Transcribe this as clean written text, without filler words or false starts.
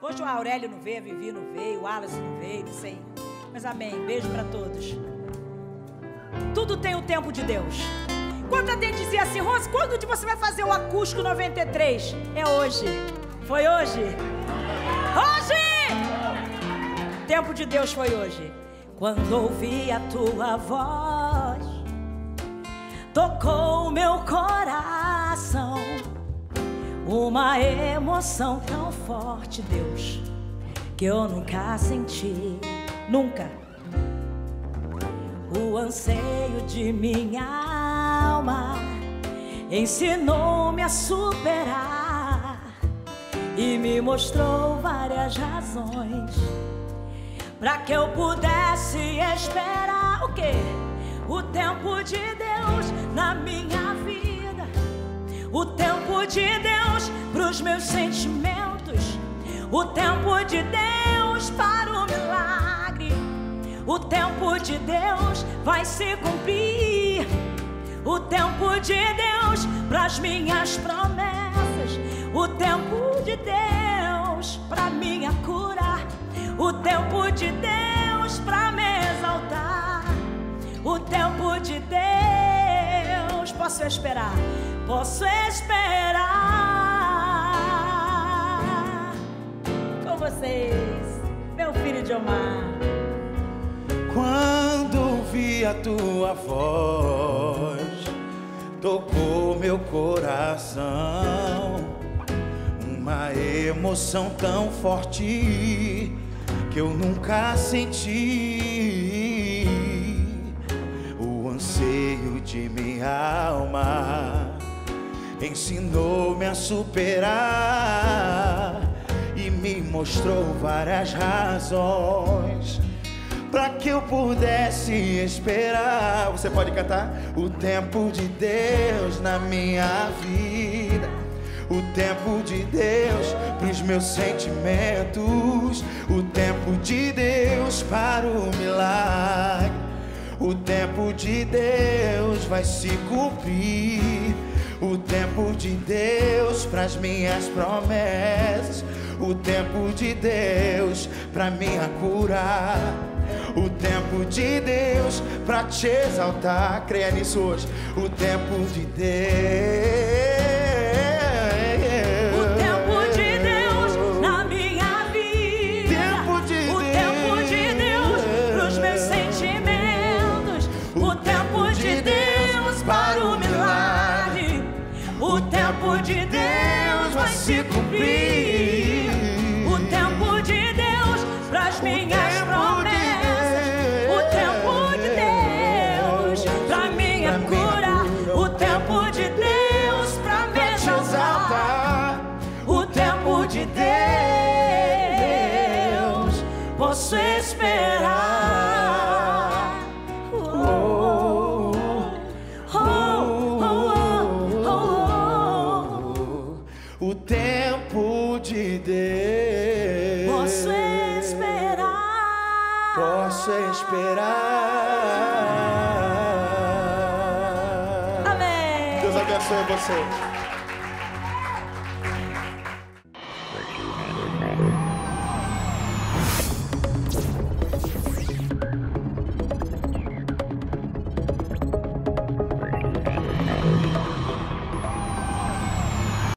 Hoje o Aurélio não veio, a Vivi não veio, o Wallace não veio, não sei. Mas amém, beijo pra todos. Tudo tem o tempo de Deus. Quando a gente dizia assim, Rose, quando você vai fazer o acústico 93? É hoje. Foi hoje? Hoje! O tempo de Deus foi hoje. Quando ouvi a tua voz, tocou o meu coração. Uma emoção tão forte, Deus, que eu nunca senti, nunca. O anseio de minha alma ensinou-me a superar e me mostrou várias razões para que eu pudesse esperar o quê? O tempo de Deus na minha vida. O tempo de Deus pros meus sentimentos. O tempo de Deus para o milagre. O tempo de Deus vai se cumprir. O tempo de Deus pras minhas promessas. O tempo de Deus pra minha cura. O tempo de Deus pra me exaltar. O tempo de Deus. Posso esperar? Posso esperar com vocês, meu filho de Omar. Quando ouvi a tua voz, tocou meu coração. Uma emoção tão forte que eu nunca senti. O anseio de minha alma ensinou-me a superar e me mostrou várias razões para que eu pudesse esperar. Você pode cantar? O tempo de Deus na minha vida. O tempo de Deus pros meus sentimentos. O tempo de Deus para o milagre. O tempo de Deus vai se cumprir. O tempo de Deus pras minhas promessas. O tempo de Deus pra minha cura. O tempo de Deus pra te exaltar. Creia nisso hoje. O tempo de Deus. O tempo de Deus na minha vida. O tempo de Deus pros meus sentimentos. O tempo de Deus para o milagre. O tempo de Deus vai se cumprir. O tempo de Deus pras minhas promessas. O tempo de Deus pra minha cura. O tempo de Deus pra me exaltar. O tempo de Deus posso esperar. O tempo de Deus. Posso esperar. Posso esperar. Amém. Deus abençoe você.